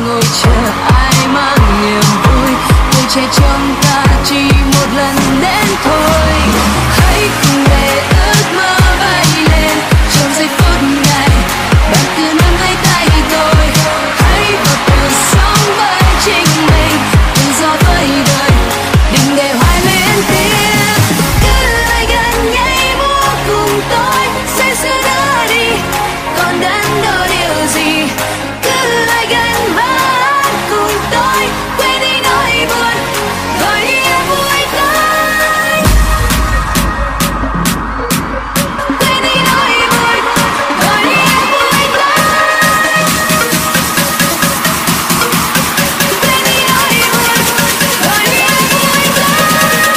ngồi chờ ai mang niềm vui. Tuổi trẻ trong ta chỉ một lần đến thôi. Hãy cùng để ước mơ bay lên trong giây phút này. Bạn cứ nắm lấy tay tôi, hãy vào cuộc sống với chính mình. Tự do với đời, đừng để hoài luyến tiếc. Cứ lại gần nhảy múa cùng tôi, sẽ giữ đỡ đi còn đắn đo điều gì. Cứ lại gần hát cùng tôi, quên đi nỗi buồn, gọi đi em vui tới. Quên đi nỗi buồn, gọi đi em vui tới. Quên đi nỗi buồn, gọi đi em vui tới.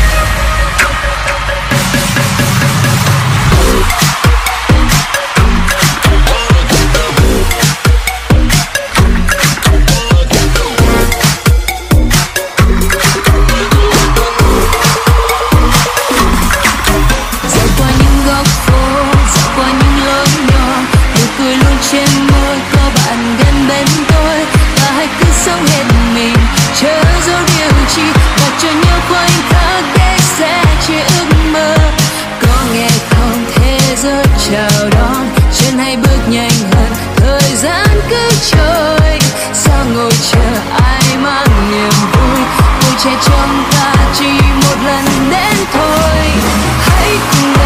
Dạo qua những góc phố, dạo qua những lối nhỏ, nụ cười luôn trên môi, có bạn gần bên tôi. Ta hãy cứ sống hết mình, chờ dấu điều chi, và cho nhau khoảnh khắc để sẽ chia ước mơ. Có nghe không, thế giới chào đón, chân hãy bước nhanh hơn, thời gian cứ trôi. Sao ngồi chờ ai mang niềm vui. Tuổi trẻ trong ta chỉ một lần đến thôi. Hãy cùng